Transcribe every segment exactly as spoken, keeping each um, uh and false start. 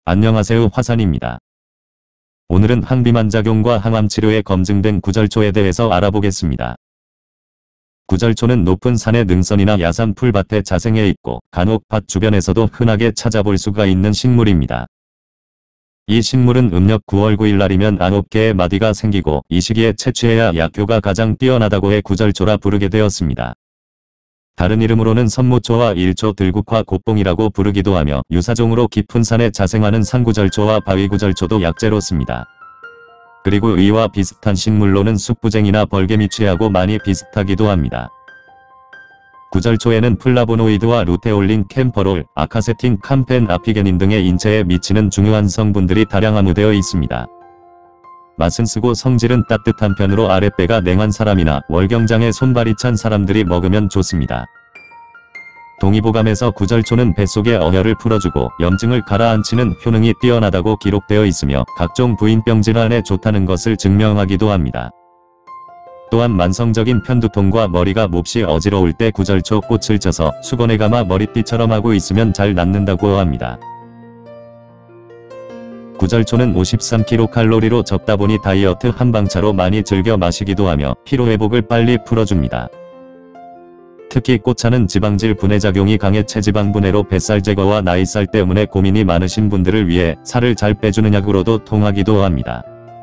안녕하세요, 화산입니다. 오늘은 항비만작용과 항암치료에 검증된 구절초에 대해서 알아보겠습니다. 구절초는 높은 산의 능선이나 야산 풀밭에 자생해 있고 간혹 밭 주변에서도 흔하게 찾아볼 수가 있는 식물입니다. 이 식물은 음력 구월 구일 날이면 아홉 개의 마디가 생기고 이 시기에 채취해야 약효가 가장 뛰어나다고 해 구절초라 부르게 되었습니다. 다른 이름으로는 선무초와 일초 들국화 곱봉이라고 부르기도 하며 유사종으로 깊은 산에 자생하는 산구절초와 바위구절초도 약재로 씁니다. 그리고 의와 비슷한 식물로는 쑥부쟁이나 벌개미취하고 많이 비슷하기도 합니다. 구절초에는 플라보노이드와 루테올린, 캠퍼롤, 아카세틴, 캄펜, 아피게닌 등의 인체에 미치는 중요한 성분들이 다량 함유되어 있습니다. 맛은 쓰고 성질은 따뜻한 편으로 아랫배가 냉한 사람이나 월경장에 손발이 찬 사람들이 먹으면 좋습니다. 동의보감에서 구절초는 뱃속의 어혈을 풀어주고 염증을 가라앉히는 효능이 뛰어나다고 기록되어 있으며 각종 부인병 질환에 좋다는 것을 증명하기도 합니다. 또한 만성적인 편두통과 머리가 몹시 어지러울 때 구절초 꽃을 쪄서 수건에 감아 머리띠처럼 하고 있으면 잘 낫는다고 합니다. 구절초는 오십삼 킬로칼로리로 적다 보니 다이어트 한방차로 많이 즐겨 마시기도 하며 피로회복을 빨리 풀어줍니다. 특히 꽃차는 지방질 분해작용이 강해 체지방 분해로 뱃살 제거와 나이살 때문에 고민이 많으신 분들을 위해 살을 잘 빼주는 약으로도 통하기도 합니다.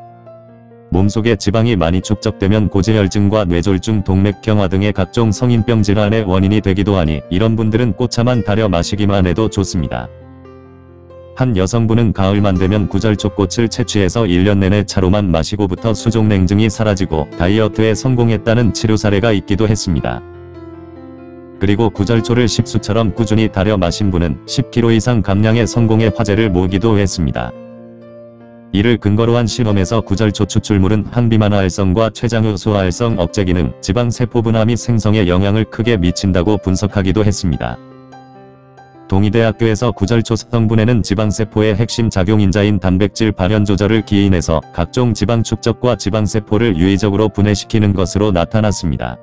몸속에 지방이 많이 축적되면 고지혈증과 뇌졸중, 동맥경화 등의 각종 성인병 질환의 원인이 되기도 하니 이런 분들은 꽃차만 달여 마시기만 해도 좋습니다. 한 여성분은 가을만 되면 구절초 꽃을 채취해서 일 년 내내 차로만 마시고부터 수족 냉증이 사라지고 다이어트에 성공했다는 치료 사례가 있기도 했습니다. 그리고 구절초를 식수처럼 꾸준히 달여 마신 분은 십 킬로그램 이상 감량에 성공해 화제를 모으기도 했습니다. 이를 근거로 한 실험에서 구절초 추출물은 항비만화 활성과 췌장효소 활성 억제 기능, 지방세포 분화 및 생성에 영향을 크게 미친다고 분석하기도 했습니다. 동의대학교에서 구절초 성분에는 지방세포의 핵심 작용인자인 단백질 발현 조절을 기인해서 각종 지방 축적과 지방세포를 유의적으로 분해시키는 것으로 나타났습니다.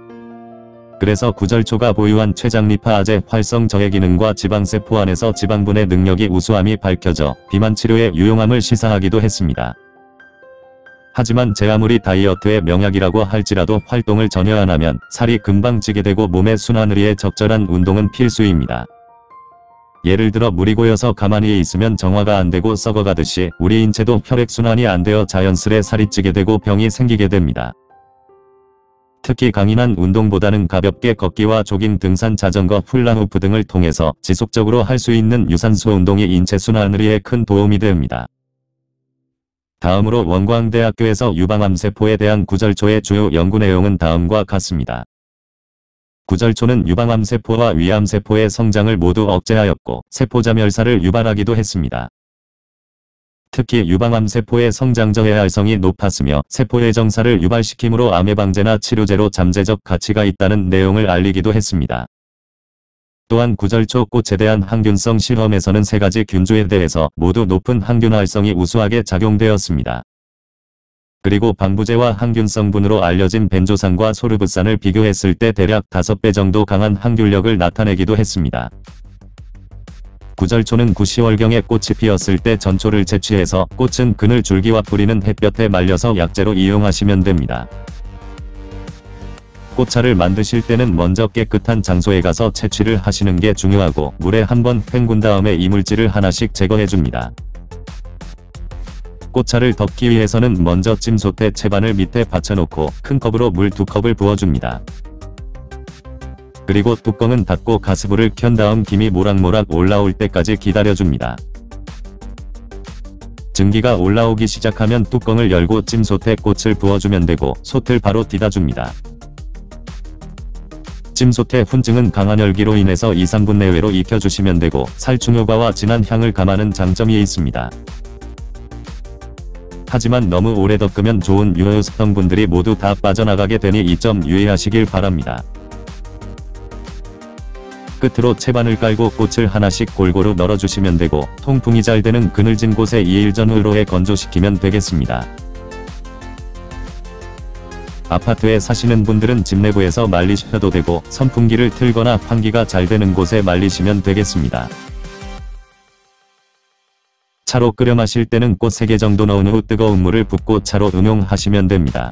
그래서 구절초가 보유한 췌장리파아제 활성 저해 기능과 지방세포 안에서 지방분해 능력이 우수함이 밝혀져 비만 치료에 유용함을 시사하기도 했습니다. 하지만 제 아무리 다이어트의 명약이라고 할지라도 활동을 전혀 안 하면 살이 금방 찌게 되고 몸의 순환을 위해 적절한 운동은 필수입니다. 예를 들어 물이 고여서 가만히 있으면 정화가 안 되고 썩어가듯이 우리 인체도 혈액순환이 안 되어 자연스레 살이 찌게 되고 병이 생기게 됩니다. 특히 강인한 운동보다는 가볍게 걷기와 조깅, 등산, 자전거, 훌라후프 등을 통해서 지속적으로 할 수 있는 유산소 운동이 인체 순환을 위해 큰 도움이 됩니다. 다음으로 원광대학교에서 유방암세포에 대한 구절초의 주요 연구 내용은 다음과 같습니다. 구절초는 유방암세포와 위암세포의 성장을 모두 억제하였고 세포자멸사를 유발하기도 했습니다. 특히 유방암세포의 성장저해 활성이 높았으며 세포의 정사를 유발시키므로 암의 방제나 치료제로 잠재적 가치가 있다는 내용을 알리기도 했습니다. 또한 구절초 꽃에 대한 항균성 실험에서는 세 가지 균주에 대해서 모두 높은 항균 활성이 우수하게 작용되었습니다. 그리고 방부제와 항균성분으로 알려진 벤조산과 소르브산을 비교했을 때 대략 다섯 배 정도 강한 항균력을 나타내기도 했습니다. 구절초는 구 시월경에 꽃이 피었을 때 전초를 채취해서 꽃은 그늘 줄기와 뿌리는 햇볕에 말려서 약재로 이용하시면 됩니다. 꽃차를 만드실 때는 먼저 깨끗한 장소에 가서 채취를 하시는 게 중요하고 물에 한번 헹군 다음에 이물질을 하나씩 제거해줍니다. 꽃차를 덮기 위해서는 먼저 찜솥에 채반을 밑에 받쳐놓고 큰 컵으로 물 두 컵을 부어줍니다. 그리고 뚜껑은 닫고 가스불을 켠 다음 김이 모락모락 올라올 때까지 기다려줍니다. 증기가 올라오기 시작하면 뚜껑을 열고 찜솥에 꽃을 부어주면 되고 솥을 바로 닫아줍니다. 찜솥의 훈증은 강한 열기로 인해서 이, 삼 분 내외로 익혀주시면 되고 살충효과와 진한 향을 감하는 장점이 있습니다. 하지만 너무 오래 덮으면 좋은 유효 성분들이 모두 다 빠져나가게 되니 이 점 유의하시길 바랍니다. 끝으로 채반을 깔고 꽃을 하나씩 골고루 널어주시면 되고 통풍이 잘 되는 그늘진 곳에 이 일 전후로에 건조시키면 되겠습니다. 아파트에 사시는 분들은 집 내부에서 말리셔도 되고 선풍기를 틀거나 환기가 잘 되는 곳에 말리시면 되겠습니다. 차로 끓여 마실 때는 꽃 세 개 정도 넣은 후 뜨거운 물을 붓고 차로 응용하시면 됩니다.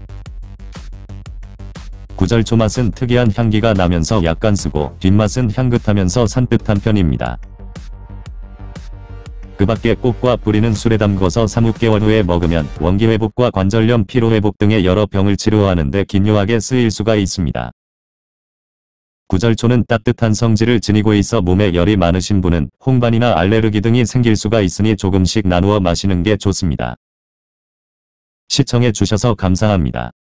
구절초 맛은 특이한 향기가 나면서 약간 쓰고 뒷맛은 향긋하면서 산뜻한 편입니다. 그 밖에 꽃과 뿌리는 술에 담궈서 삼, 육 개월 후에 먹으면 원기회복과 관절염, 피로회복 등의 여러 병을 치료하는 데 기묘하게 쓰일 수가 있습니다. 구절초는 따뜻한 성질을 지니고 있어 몸에 열이 많으신 분은 홍반이나 알레르기 등이 생길 수가 있으니 조금씩 나누어 마시는 게 좋습니다. 시청해 주셔서 감사합니다.